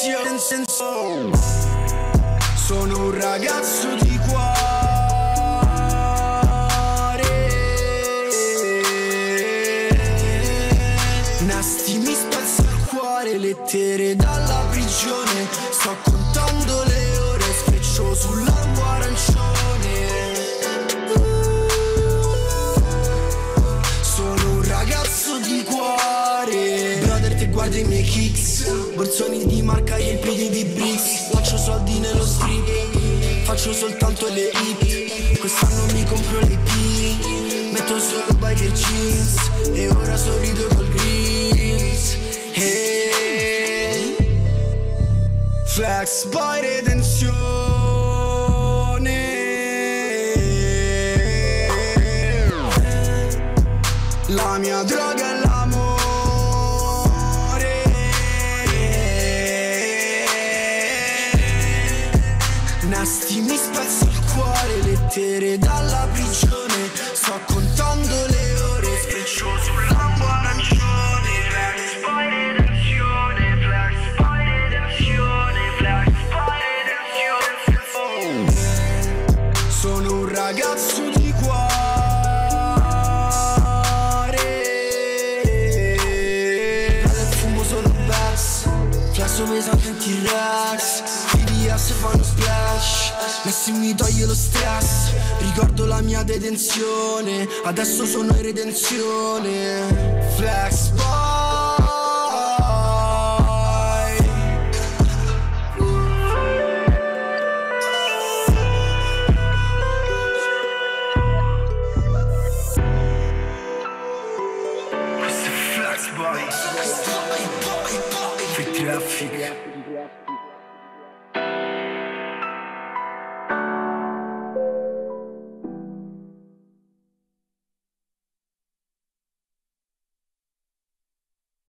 Sono un ragazzo di cuore, Nasty mi spezza il cuore, lettere dalla prigione. Sto contando le ore, sfreccio sul lampo arancione. Sono un ragazzo di cuore. Brother, te guardi i miei kicks, borsoni di marca e i piedi di bricks. Faccio soldi nello strip, faccio soltanto le hip. Quest'anno mi compro le P, metto solo biker jeans e ora sorrido col greens. Hey, flex by redenzione. La mia droga è l'amore. Nasty mi spezza il cuore, lettere dalla prigione. Sto contando le ore, sfreccio sul lampo arancione. Flex by redenzione, flex by redenzione, flex by redenzione. Sono un ragazzo di cuore. Prende il fumo solo bass, flesso pesante in T-Rex. Se fanno splash, Messi mi toglie lo stress. Ricordo la mia detenzione, adesso sono in redenzione. Flex boy. Questo è Flex boy. Free traffic.